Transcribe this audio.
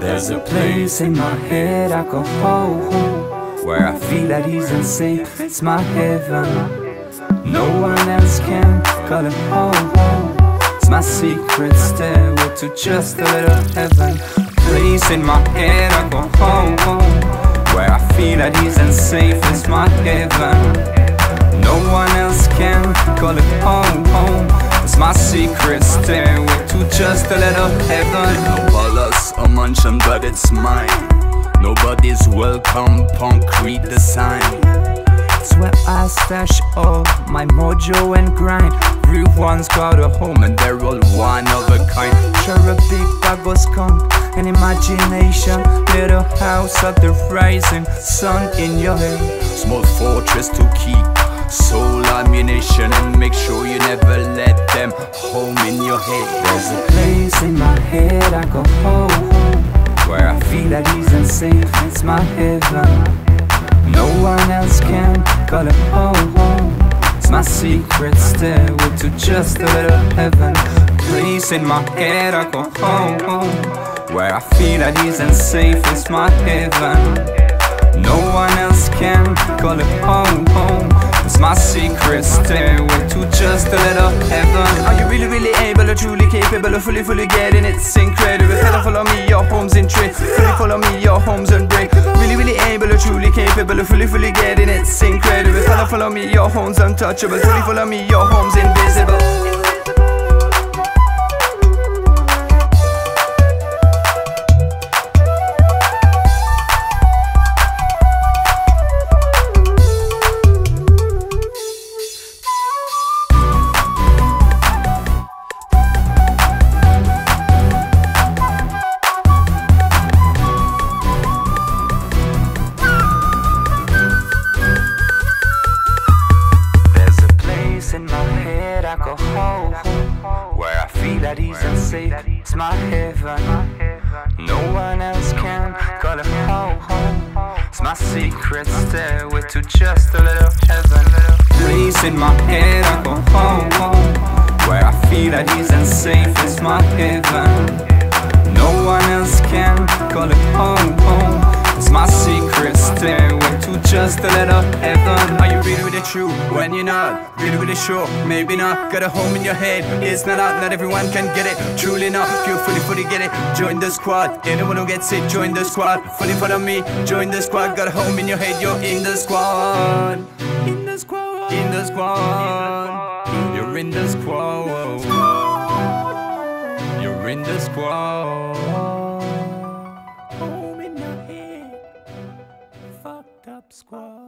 There's a place in my head I go home, where I feel at ease and safe. It's my heaven. No one else can call it home. It's my secret stairway to just a little heaven. Place in my head I go home, where I feel at ease and safe. It's my heaven. No one else can call it home. It's my secret stairway to just a little heaven. No palace or mansion, but it's mine. Nobody's welcome, concrete design. It's where I stash all my mojo and grind. Everyone's got a home and they're all one of a kind. Sure, a big dog was come, an imagination. Little house of the rising sun in your head. Small fortress to keep soul ammunition, and make sure you never let them home in your head. There's a place in my head I go home, where I feel at ease and safe. It's my heaven. No one else can call it home. It's my secret stairway to just a little heaven. Place in my head I go home, where I feel at ease and safe. It's my heaven. No one else can call it home. It's my secret stairway to just a little heaven. Are you really able or truly capable of fully getting it? It's incredible. Follow me, your home's in trade. Follow me, your home's on break. Really able or truly capable of fully getting it? It's incredible. Follow me, your home's untouchable. Follow me, your home's invisible. In my head I go home, where I feel at ease and safe. It's my heaven. No one else can call it home. It's my secret stairway to just a little heaven. Place in my head I go home, where I feel at ease and safe. It's my heaven. No one else can call it home. It's my secret stairway to just a little heaven. Are you really true when you're not really sure? Maybe not. Got a home in your head. It's not out, not everyone can get it. Truly not, if you fully get it. Join the squad. Anyone who gets it, join the squad. Fully follow me, join the squad. Got a home in your head, you're in the squad. In the squad. In the squad. You're in the squad. You're in the squad. Home in your head. Fucked up squad.